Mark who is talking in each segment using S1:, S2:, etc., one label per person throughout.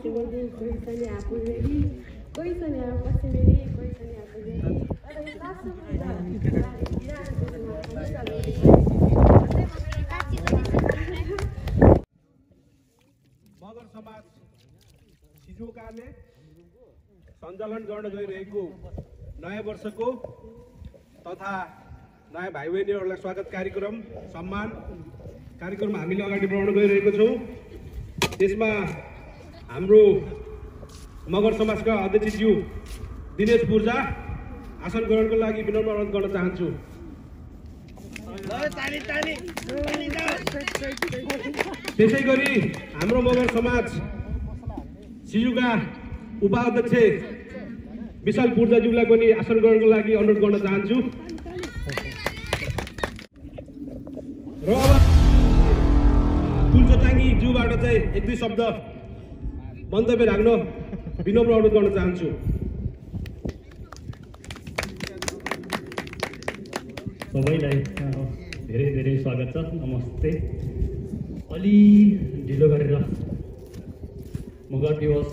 S1: सिङ्गोली कोही छ नि आफूलेरी कोही छ नि पश्चिमेली कोही छ नि आफूलेरी
S2: मगर समाज सिजोकाले सञ्चालन गर्न गइरहेको नयाँ वर्षको तथा नयाँ भाइ बहिनीहरूलाई स्वागत कार्यक्रम सम्मान कार्यक्रम हामीले अगाडि बढाउन गइरहेको छौँ। त्यसमा हाम्रो मगर समाजका अध्यक्षज्यू दिनेश पूर्जा आसन ग्रहणको लागि विनम्र अनुरोध गर्न चाहन्छु। त्यसै गरी हाम्रो मगर समाज सिजुका उपाध्यक्ष विशाल पूर्जाज्यूलाई पनि आसन ग्रहणको लागि अनुरोध गर्न चाहन्छु। र अब कुलचोटाङ्गी ज्यूबाट चाहिँ एक दुई शब्द मन्तव्य राख्न विनम्र अनुरोध गर्न चाहन्छु।
S3: सबैलाई धेरै धेरै स्वागत छ। नमस्ते। अलि ढिलो गरेर मगर दिवस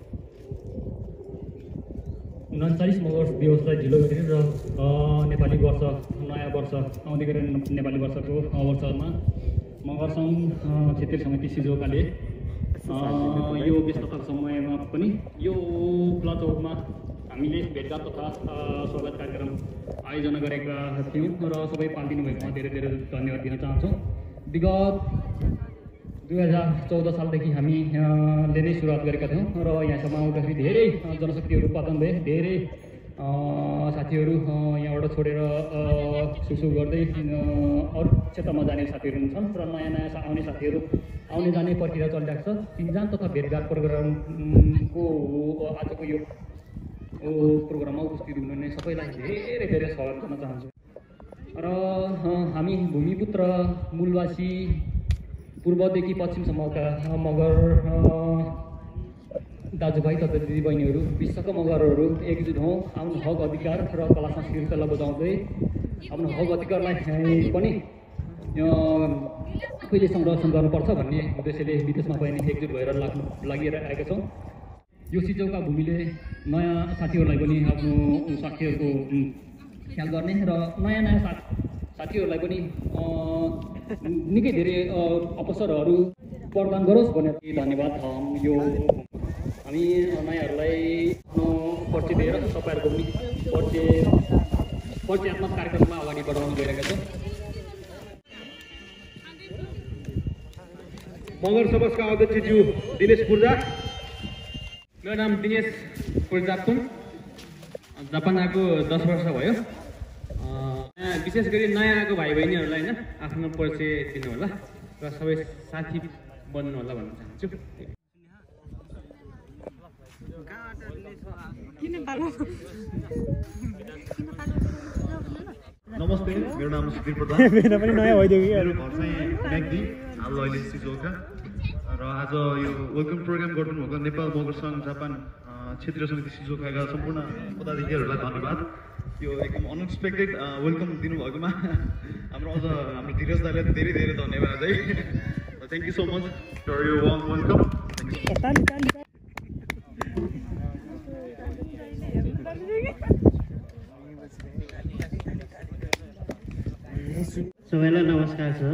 S3: 39 मगर दिवसलाई ढिलो गरेर र नेपाली वर्ष नयाँ वर्ष आउँदै गरेर नेपाली वर्षको अवसरमा मगर सङ्घ क्षेत्रीय समिति सिजोकाले यो व्यस्तताको समयमा पनि यो खुला चौकमा हामीले भेटघाट तथा स्वागत कार्यक्रम आयोजना गरेका थियौँ र सबै पाल्दिनु भएकोमा धेरै धेरै धन्यवाद दिन चाहन्छौँ। विगत 2014 सालदेखि हामीले नै सुरुवात गरेका थियौँ र यहाँसम्म आउँदाखेरि धेरै जनशक्तिहरू उत्पादन भए। धेरै साथीहरू यहाँबाट छोडेर सुसु गर्दै अरू क्षेत्रमा जाने साथीहरू हुन्छन् र नयाँ नयाँ आउने साथीहरू आउने जाने प्रक्रिया चलिरहेको छ। चिन्जान तथा भेटघाट प्रोग्रामको आजको यो प्रोग्राममा उपस्थित हुनुहुने सबैलाई धेरै धेरै स्वागत गर्न चाहन्छु। र हामी भूमिपुत्र मूलवासी पूर्वदेखि पश्चिमसम्मका मगर दाजुभाइ तथा दिदीबहिनीहरू विश्वका मगरहरू एकजुट हौँ। आफ्नो हक अधिकार र कला संस्कृतिलाई बचाउँदै आफ्नो हक अधिकारलाई पनि कहिले संरक्षण गर्नुपर्छ भन्ने उद्देश्यले विदेशमा पनि एकजुट भएर लागिरहेका छौँ। यो सिजौका भूमिले नयाँ साथीहरूलाई पनि आफ्नो साथीहरूको ख्याल गर्ने र नयाँ नयाँ साथीहरूलाई पनि निकै धेरै अवसरहरू प्रदान गरोस् भनेर धन्यवाद। यो हामी नयाँहरूलाई परिचय दिएर तपाईँहरूको पनि परिचयात्मक कार्यक्रममा अगाडि बढाउन गइरहेका छौँ।
S2: मगर समाजका अध्यक्षज्यू दिनेश पूर्जा।
S4: मेरो नाम दिनेश पूर्जा हुन्। जापान आएको 10 वर्ष भयो। विशेष गरी नयाँ आएको भाइ बहिनीहरूलाई होइन आफ्नो परिचय दिनु होला र सबै साथी बन्नु होला भन्न चाहन्छु।
S5: नमस्ते, मेरो नाम सुधीर प्रधान। मेरो पनि नयाँ भइदियो कि मेरो घर चाहिँ म्याग्दी, हाल अहिले सिजोका। र आज यो वेलकम प्रोग्राम गर्नुभएको नेपाल मगर सङ्घ जापान क्षेत्रीय समिति सिजोकाका सम्पूर्ण पदाधिकारीहरूलाई धन्यवाद। यो एकदम अनएक्सपेक्टेड वेलकम दिनुभएकोमा हाम्रो धीरज दाइलाई धेरै धेरै धन्यवाद है। Thank you so much for your warm welcome.
S6: सबैलाई नमस्कार छ।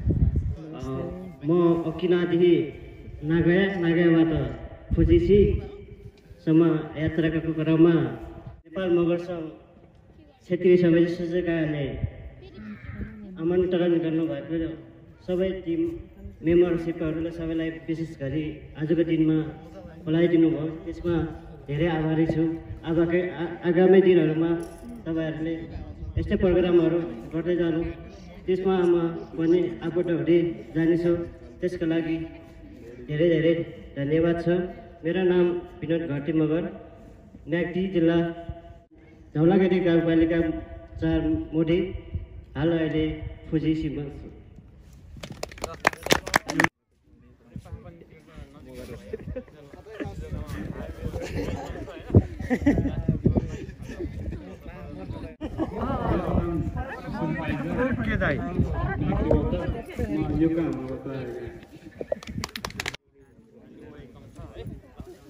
S6: म ओकिनादेखि नागाबाट फुजिसीसम्म यात्राको क्रममा नेपाल मगर सङ्घ क्षेत्रीय समिति सिजोकाले आमन्त्रण गर्नुभएको सबै टिम मेम्बरसिपहरूलाई सबैलाई विशेष गरी आजको दिनमा बोलाइदिनु भयो, त्यसमा धेरै आभारी छु। आगामी दिनहरूमा तपाईँहरूले यस्तै प्रोग्रामहरू गर्दै जानु, त्यसमा म पनि आबद्ध हुँदै जानेछु। त्यसको लागि धेरै धेरै धन्यवाद छ। मेरो नाम विनोद घटे मगर, म्याग्दी जिल्ला धौलागिरी गाउँपालिका 4 मोडी, हाल अहिले फुजिसीमा छु।
S5: के दाइ
S3: यो काम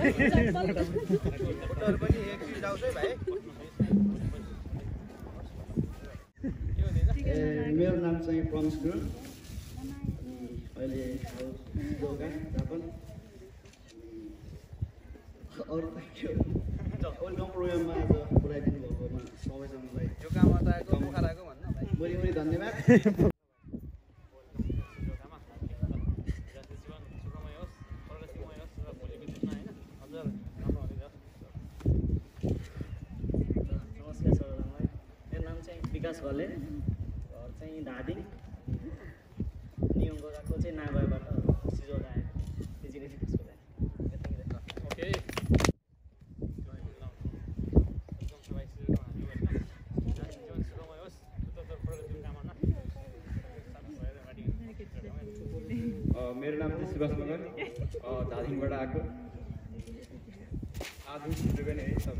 S6: मेरो नाम चाहिँ प्रमस गुरुङ अहिले योगा जापान अरू त के हो वेलकम प्रोग्राममा आज बोलाइदिनु भएकोमा सबैजनालाई यो काममा त आएको पोखरा आएको भन्नु बढी बढी धन्यवाद नमस्कार सबैजनालाई मेरो नाम चाहिँ विकास घले घर चाहिँ धादिङ नियमको गएको चाहिँ नागबाट सिजोगा आएको त्यति नै विकास घले
S4: ओके
S7: मेरो नाम चाहिँ सुभाष मगर धादिङबाट आएको आज छुट्यो पनि है सब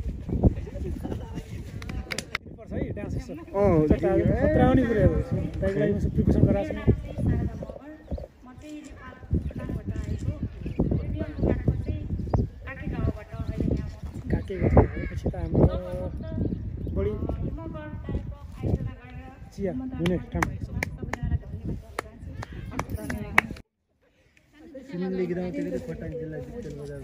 S8: चिया हुने ठाउँ फिल्मले गिराउँ त्यो खोटाङ जिल्ला डिजिटल बजार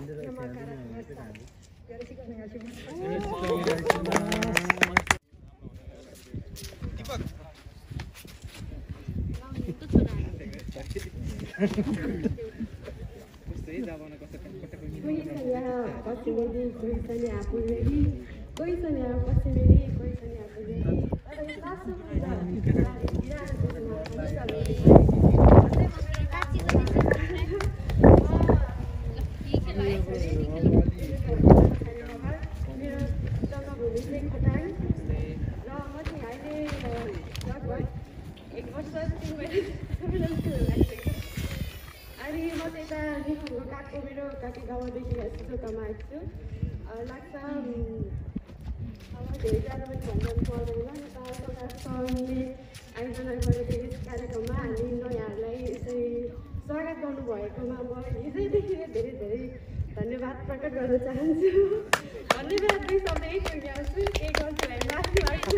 S1: काकी गाउँदेखि सिजोकामा आएको छु लाग्छ अब धेरै ज्यादा पनि भन्नु पर्दैन यता सरकारले आयोजना गरेको यस कार्यक्रममा हामी नयाँहरूलाई यसरी स्वागत गर्नुभएकोमा म हृदयदेखि धेरै धेरै धन्यवाद प्रकट गर्न चाहन्छु धन्यवाद दुई शब्द यही टुङ्ग्याउँछु केही गर्छु भने माथि लाग्छु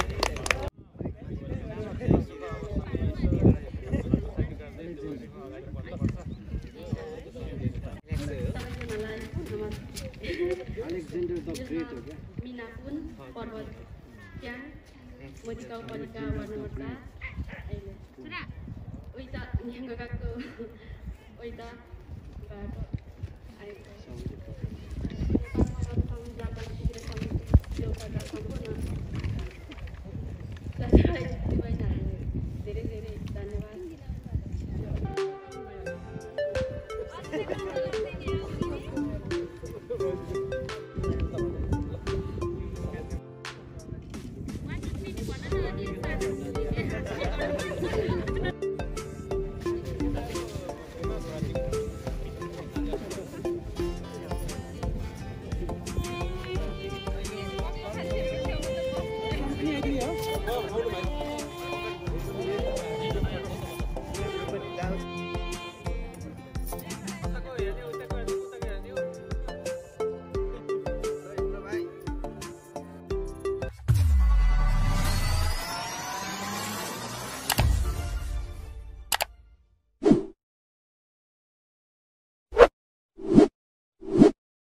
S1: Mina pun पर्वत त्यहाँ मोदी गाउँपालिका वार्ड नम्बर 4 अहिले उही त यहाँ गएको उही त बाटो आएको